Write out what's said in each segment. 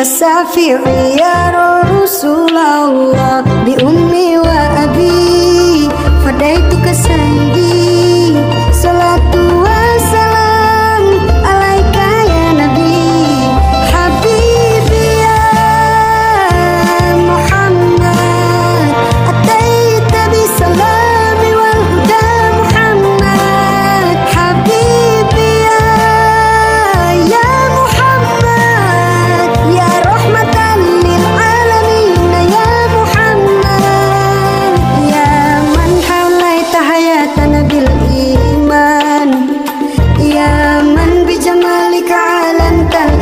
Syafi'i ya Rasulullah bi ummi wa abi fadaituka sayyidi salatu wassalam alaika ya nabi habibi ya Muhammad ataita bi salami wal huda Muhammad habibi ya Muhammad ya rahmatan lil alamin ya Muhammad ya man halaita hayatana bil iman ya man bi jamalika alantal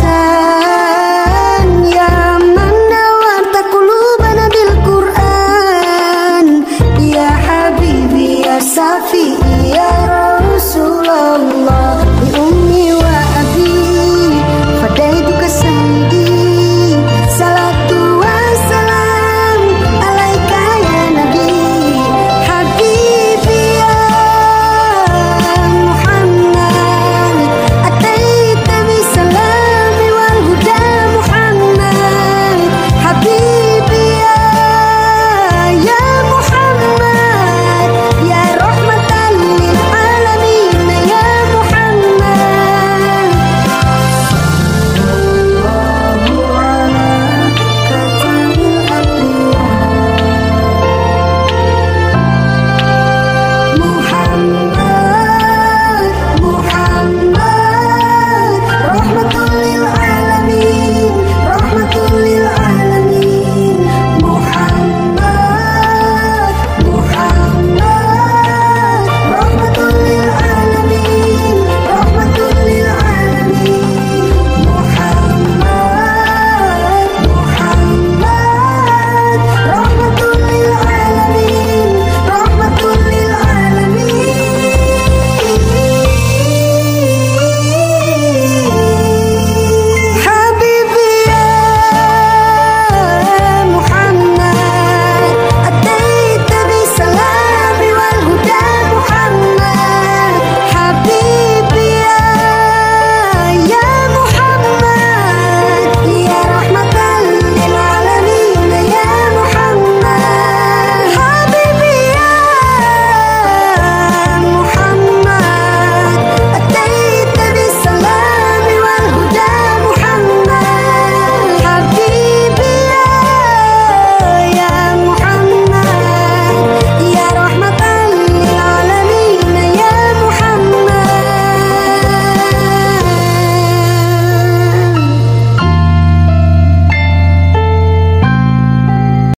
isan ya man nawarta qulubana bil Qur'an ya habibi ya Safi